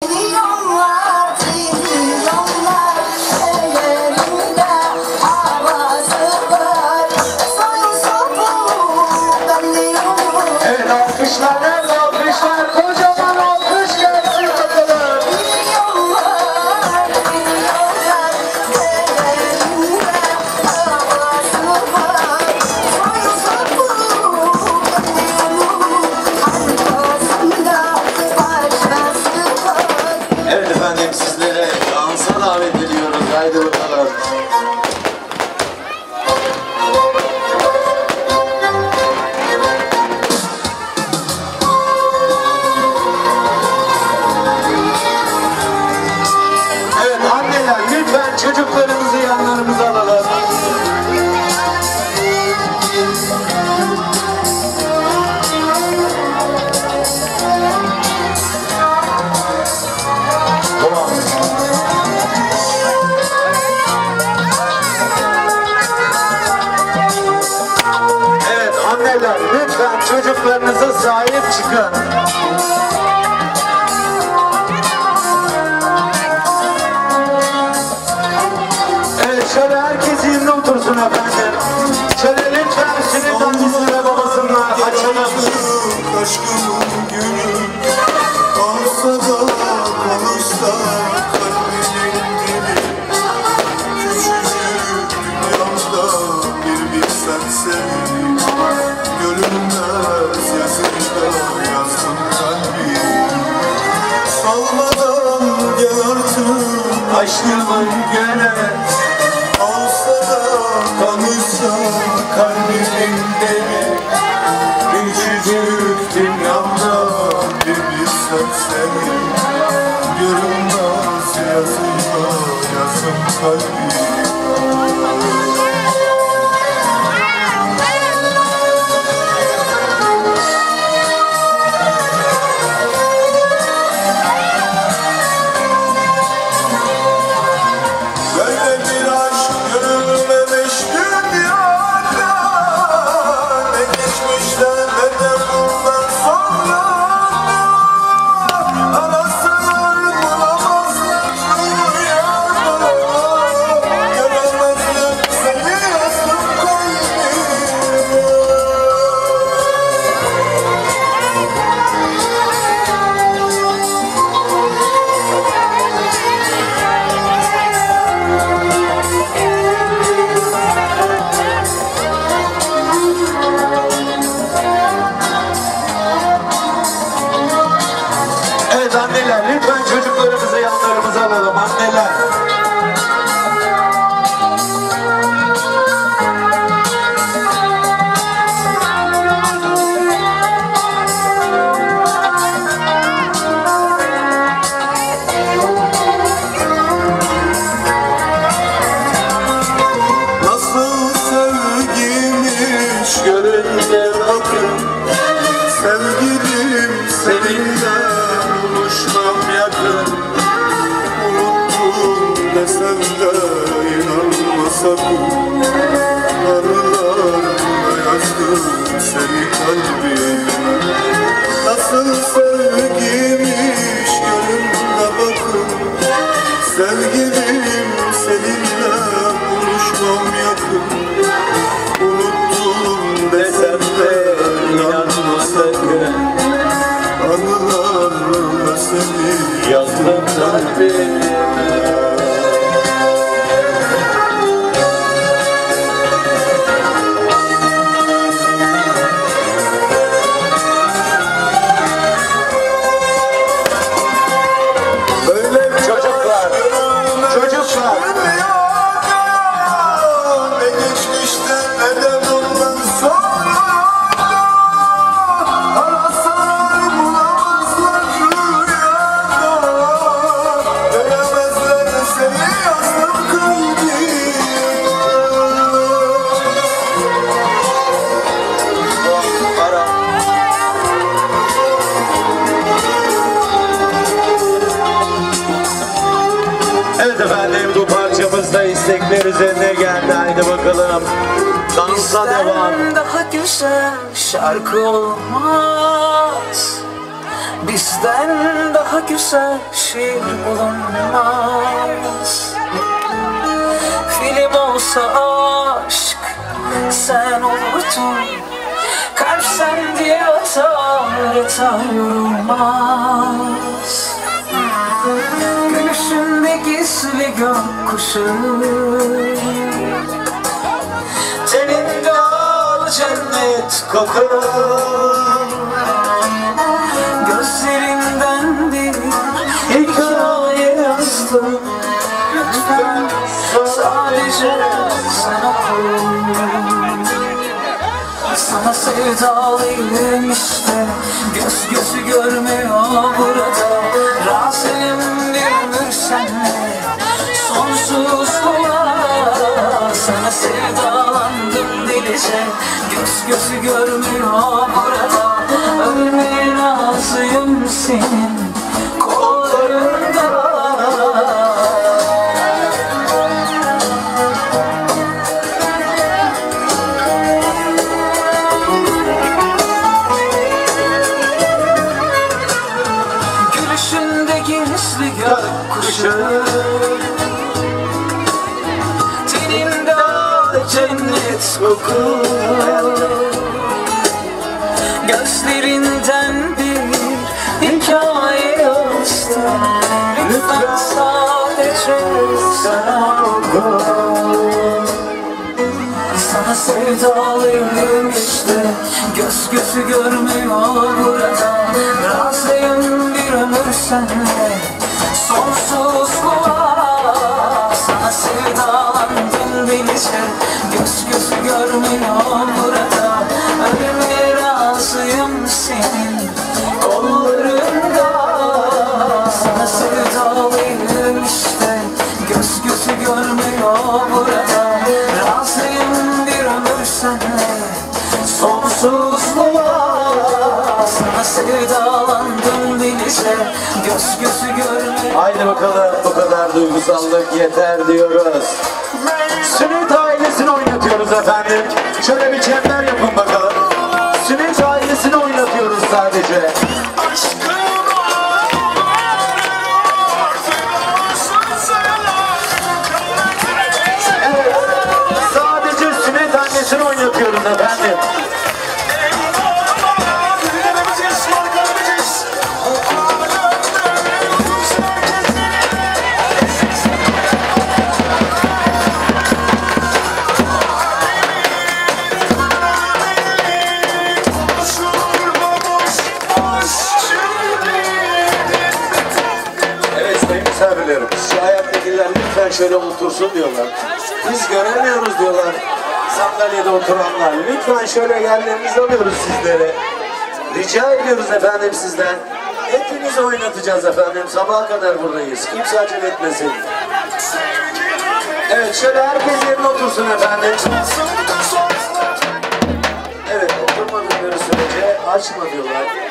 Evet, alkışlar, kocaman alkış gelsin bakalım. Evet efendim, sizlere dansa davet ediyoruz. Haydi bakalım. Evet anneler, lütfen çocuklarınızı yanlarımıza alalım. Tamam. Evet anneler, lütfen çocuklarınıza sahip çıkın. Evet, şöyle herkes yerine otursun efendim. Şöyle lütfen Sünnet annesi ve babasını açalım. Aşkımın günü olsa da konuşsa kalbimin dili. Küçücük dünyamda bir bilsen seni, görünmez yazınca yazdım kalbim. Salmadan gel artık Aşkımın gene olsa da konuşsa kalbimin dili. Küçücük dünyamda bir bilsen seni, görünmez yazınca yazım kalbim. Böyle bir aşk görülmemiş dünyada, ne geçmişte ne de bundan sonra. Arasalar bulamazlar rüyada, göremezler seni yazdım kalbime. Evet anneler, lütfen çocuklarımızı yanlarımıza alalım anneler. Nasıl sevgiymiş görünce bakın, sevgilim seninle buluşmam yakın. Unuttum desem de inanma sakın, arılarla yazdım seni kalbime. Nasıl sevgiymiş görünce bakın, sevgilim seninle buluşmam yakın. Unuttum desem de inanma sakın, anılarla seni yazdım kalbime. Böyle bir Çocuklar, çocuklar. ne geçmişte ne de bundan sonra. Arasalar bulamazlar rüyada, göremezler seni yazdım kalbime. Para. Evet efendim, bu parçamız da istekler üzerine geldi. Haydi bakalım. Dansa devam. Daha güzel şarkı olmaz. Bizden daha güzel şiir bulunmaz. Film olsa aşk sen olurdun. Kalp sen diye atar yorulmaz. Gülüşünde gizli gökkuşu, teninde al cennet kokar. Gözlerinden bir hikaye yazdım. Lütfen sadece sen oku. Sana sevdalıyım işte, göz gözü görmüyor burada. Razıyım bir ömür senle, sonsuzluğa. Sana sevdalandım delice, göz gözü görmüyor burada. Ölmeye razıyım senin kollarında. Gülüşünde gizli gökkuşu, teninde cennet kokur. Gözlerinden bir hikaye yazdım. Lütfen sadece sen oku. Sana sevdalıyım işte, göz gözü görmüyor burada. Razıyım bir ömür senle, sonsuzluğa. Sana sevdalandım delice, göz gözü görmüyor burada. Ölmeye razıyım senin kollarında. Sana sevdalıyım işte, göz gözü görmüyor burada. Razıyım bir ömür senle, sonsuzluğa. Sana sevdalandım delice, göz gözü görmüyor. Haydi bakalım, bu kadar duygusallık yeter diyoruz. Sünnet ailesini oynatıyoruz efendim. Şöyle bir çember yapın bakalım. Sünnet ailesini oynatıyoruz sadece. Evet, sadece sünnet annesini oynatıyoruz efendim. Misafirlerim, şu ayaktakiler lütfen şöyle otursun diyorlar. Biz göremiyoruz diyorlar sandalyede oturanlar. Lütfen şöyle yerlerinizi alıyoruz sizlere. Rica ediyoruz efendim sizden. Hepinizi oynatacağız efendim. Sabaha kadar buradayız. Kimse acele etmesin. Evet, şöyle herkes yerine otursun efendim. Evet, oturmadıkları sürece açma diyorlar.